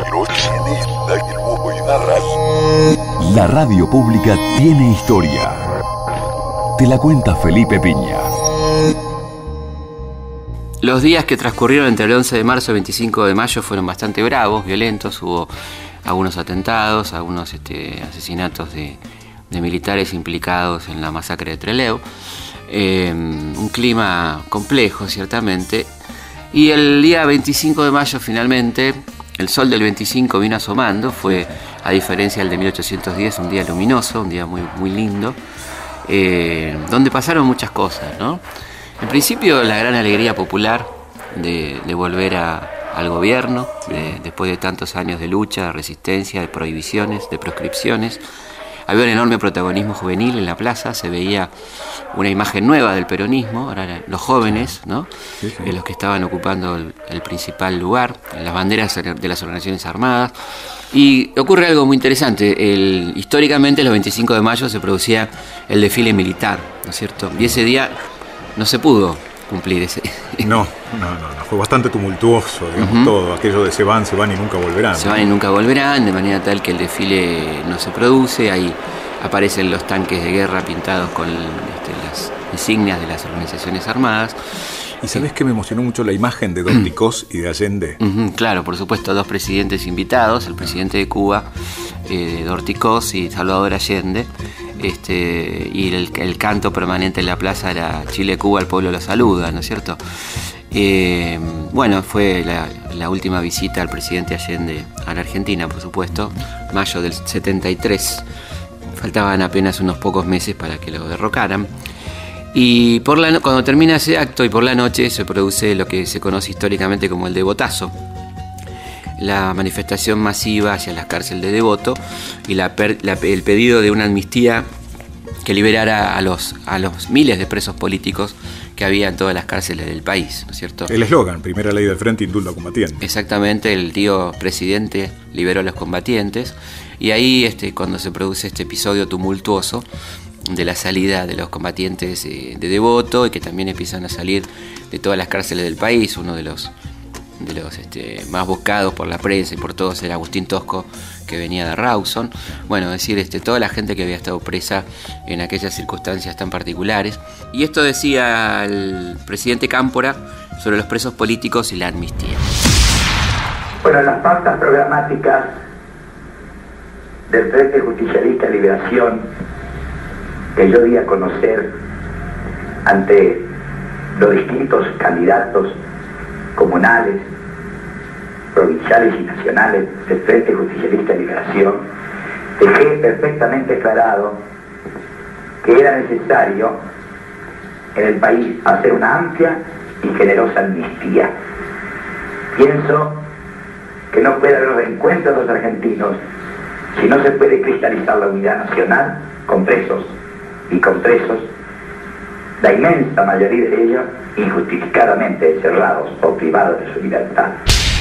La radio pública tiene historia. Te la cuenta Felipe Piña. Los días que transcurrieron entre el 11 de marzo y el 25 de mayo fueron bastante bravos, violentos. Hubo algunos atentados, algunos asesinatos de militares implicados en la masacre de Trelew. Un clima complejo, ciertamente. Y el día 25 de mayo, finalmente, el sol del 25 vino asomando. Fue, a diferencia del de 1810, un día luminoso, un día muy, muy lindo, donde pasaron muchas cosas, ¿no? En principio, la gran alegría popular de volver al gobierno, después de tantos años de lucha, de resistencia, de prohibiciones, de proscripciones. Había un enorme protagonismo juvenil en la plaza, se veía una imagen nueva del peronismo, ahora eran los jóvenes, ¿no? Sí. Los que estaban ocupando el principal lugar, las banderas de las organizaciones armadas. Y ocurre algo muy interesante, históricamente los 25 de mayo se producía el desfile militar, ¿no es cierto? Y ese día no se pudo cumplir ese. No, fue bastante tumultuoso, digamos, todo, aquello de se van y nunca volverán. Se van y nunca volverán, de manera tal que el desfile no se produce, ahí aparecen los tanques de guerra pintados con las insignias de las organizaciones armadas. ¿Y sabés que me emocionó mucho la imagen de Dorticós y de Allende? Claro, por supuesto, dos presidentes invitados, el presidente de Cuba, Dorticós, y Salvador Allende. Y el canto permanente en la plaza era Chile-Cuba, el pueblo lo saluda, ¿no es cierto? Bueno, fue la última visita al presidente Allende a la Argentina, por supuesto, mayo del 73. Faltaban apenas unos pocos meses para que lo derrocaran. Y cuando termina ese acto y por la noche se produce lo que se conoce históricamente como el Devotazo, la manifestación masiva hacia las cárceles de Devoto y el pedido de una amnistía que liberara a los miles de presos políticos que había en todas las cárceles del país, ¿no es cierto? El eslogan, primera ley del frente, indulto a combatientes. Exactamente, el tío presidente liberó a los combatientes y ahí cuando se produce este episodio tumultuoso de la salida de los combatientes de Devoto y que también empiezan a salir de todas las cárceles del país, uno de los más buscados por la prensa y por todos era Agustín Tosco, que venía de Rawson. Bueno, es decir, toda la gente que había estado presa en aquellas circunstancias tan particulares. Y esto decía el presidente Cámpora sobre los presos políticos y la amnistía. Bueno, las pautas programáticas del Frente Justicialista de Liberación que yo di a conocer ante los distintos candidatos comunales, provinciales y nacionales del Frente Justicialista de Liberación, dejé perfectamente aclarado que era necesario en el país hacer una amplia y generosa amnistía. Pienso que no puede haber reencuentro de los argentinos si no se puede cristalizar la unidad nacional con presos y con presos, la inmensa mayoría de ellos injustificadamente encerrados o privados de su libertad.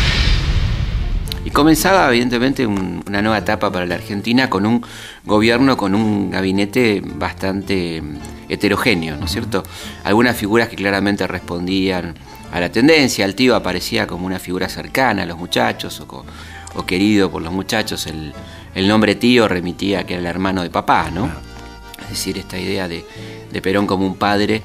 Y comenzaba evidentemente una nueva etapa para la Argentina con un gobierno, con un gabinete bastante heterogéneo, ¿no es cierto? Algunas figuras que claramente respondían a la tendencia. El tío aparecía como una figura cercana a los muchachos o querido por los muchachos. El nombre tío remitía a que era el hermano de papá, ¿no? Es decir, esta idea de Perón como un padre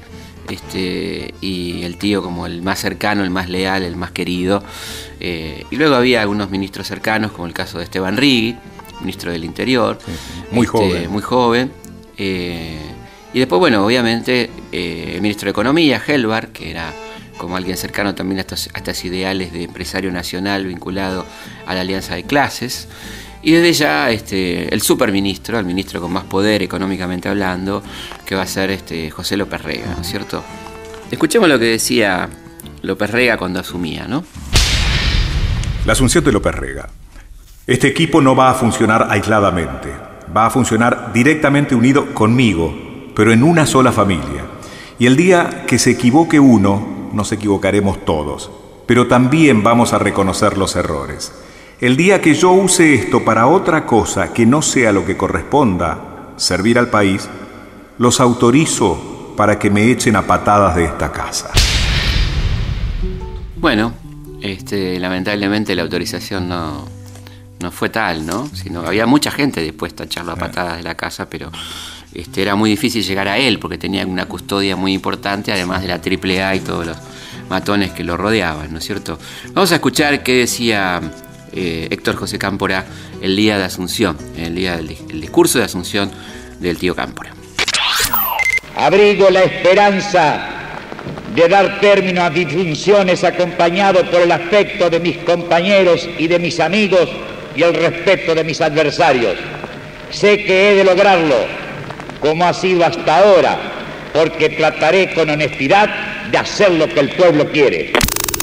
y el tío como el más cercano, el más leal, el más querido. Y luego había algunos ministros cercanos, como el caso de Esteban Rigui, ministro del Interior. Muy joven. Muy joven. Y después, bueno, obviamente, el ministro de Economía, Helbar, que era como alguien cercano también a estos ideales de empresario nacional vinculado a la alianza de clases. Y desde ya el superministro, el ministro con más poder económicamente hablando, que va a ser José López Rega, ¿no es cierto? Escuchemos lo que decía López Rega cuando asumía, ¿no? La asunción de López Rega. Este equipo no va a funcionar aisladamente, va a funcionar directamente unido conmigo, pero en una sola familia. Y el día que se equivoque uno, nos equivocaremos todos, pero también vamos a reconocer los errores. El día que yo use esto para otra cosa que no sea lo que corresponda, servir al país, los autorizo para que me echen a patadas de esta casa. Bueno, lamentablemente la autorización no no fue tal, ¿no? Sino había mucha gente dispuesta a echarlo a patadas de la casa, pero era muy difícil llegar a él porque tenía una custodia muy importante, además de la AAA y todos los matones que lo rodeaban, ¿no es cierto? Vamos a escuchar qué decía Héctor José Cámpora el día de Asunción, el discurso de Asunción del tío Cámpora. Abrigo la esperanza de dar término a mis funciones acompañado por el afecto de mis compañeros y de mis amigos y el respeto de mis adversarios. Sé que he de lograrlo, como ha sido hasta ahora, porque trataré con honestidad de hacer lo que el pueblo quiere.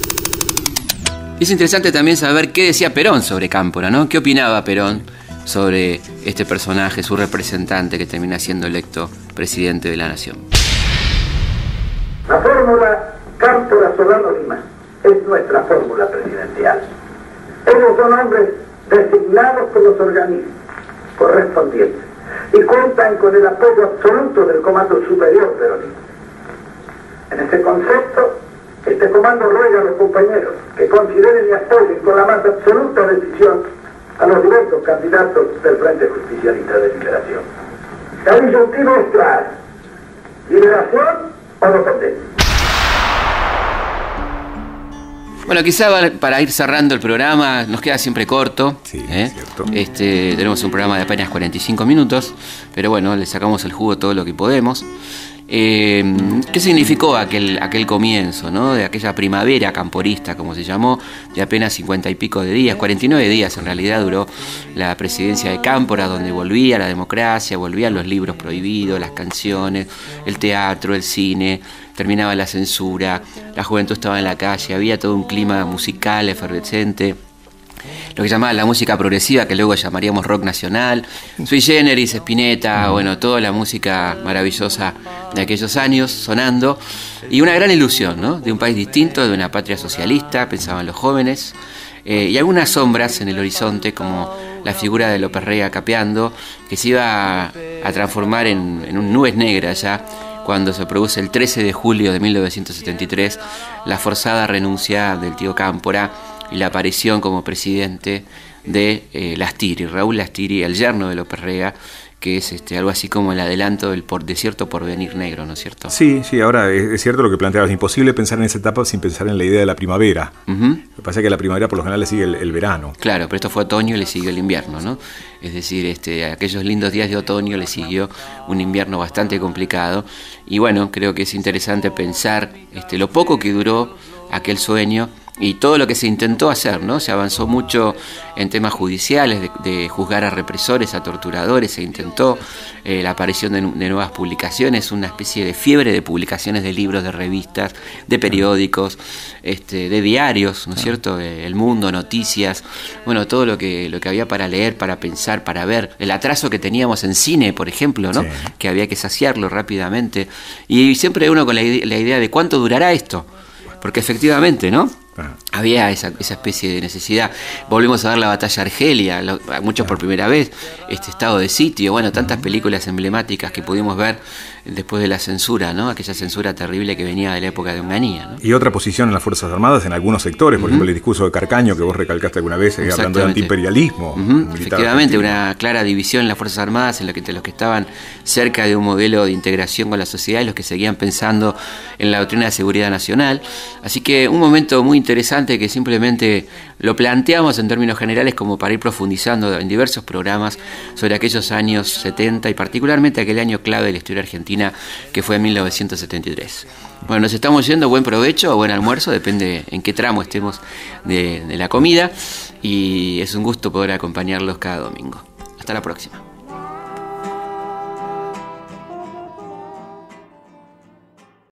Es interesante también saber qué decía Perón sobre Cámpora, ¿no? ¿Qué opinaba Perón sobre este personaje, su representante que termina siendo electo presidente de la nación? La fórmula Cámpora-Solano-Lima es nuestra fórmula presidencial. Ellos son hombres designados por los organismos correspondientes y cuentan con el apoyo absoluto del Comando Superior peronista. En ese concepto, este comando ruega a los compañeros que consideren y apoyen con la más absoluta decisión a los diversos candidatos del Frente Justicialista de Liberación. La disyuntiva es clara: liberación o dependencia. Bueno, quizá para ir cerrando el programa, nos queda siempre corto. Sí, es cierto. Tenemos un programa de apenas 45 minutos, pero bueno, le sacamos el jugo todo lo que podemos. ¿Qué significó aquel comienzo, ¿no? De aquella primavera camporista, como se llamó, de apenas 50 y pico de días, 49 días en realidad duró la presidencia de Cámpora, donde volvía la democracia, volvían los libros prohibidos, las canciones, el teatro, el cine, terminaba la censura, la juventud estaba en la calle, había todo un clima musical efervescente, lo que llamaban la música progresiva, que luego llamaríamos rock nacional, Sui Generis, Spinetta, bueno, toda la música maravillosa de aquellos años sonando, y una gran ilusión, ¿no? De un país distinto, de una patria socialista, pensaban los jóvenes, y algunas sombras en el horizonte, como la figura de López Rega capeando, que se iba a transformar en un nubes negras ya, cuando se produce el 13 de julio de 1973 la forzada renuncia del tío Cámpora y la aparición como presidente de Lastiri, Raúl Lastiri, el yerno de López Rega, que es algo así como el adelanto del cierto porvenir negro, ¿no es cierto? Sí, ahora es cierto lo que planteabas, es imposible pensar en esa etapa sin pensar en la idea de la primavera. Lo que pasa es que la primavera por lo general le sigue el verano. Claro, pero esto fue otoño y le siguió el invierno, ¿no? Es decir, aquellos lindos días de otoño le siguió un invierno bastante complicado, y bueno, creo que es interesante pensar lo poco que duró aquel sueño y todo lo que se intentó hacer, ¿no? Se avanzó mucho en temas judiciales, de juzgar a represores, a torturadores, se intentó la aparición de nuevas publicaciones, una especie de fiebre de publicaciones de libros, de revistas, de periódicos, de diarios, ¿no es cierto? El Mundo, Noticias, bueno, todo lo que había para leer, para pensar, para ver, el atraso que teníamos en cine, por ejemplo, ¿no? Sí. Que había que saciarlo rápidamente, y siempre uno con la idea de cuánto durará esto, porque efectivamente, ¿no? Había esa especie de necesidad. Volvimos a ver la batalla Argelia, muchos por primera vez, estado de sitio, bueno, tantas películas emblemáticas que pudimos ver después de la censura, ¿no? Aquella censura terrible que venía de la época de Onganía, ¿no? Y otra posición en las Fuerzas Armadas en algunos sectores, por ejemplo el discurso de Carcaño que vos recalcaste alguna vez, hablando de antiimperialismo. Efectivamente, una clara división en las Fuerzas Armadas, entre los que estaban cerca de un modelo de integración con la sociedad y los que seguían pensando en la doctrina de seguridad nacional. Así que un momento muy interesante que simplemente lo planteamos en términos generales como para ir profundizando en diversos programas sobre aquellos años 70 y particularmente aquel año clave de la historia argentina que fue en 1973. Bueno, nos estamos yendo, buen provecho o buen almuerzo, depende en qué tramo estemos de la comida, y es un gusto poder acompañarlos cada domingo. Hasta la próxima.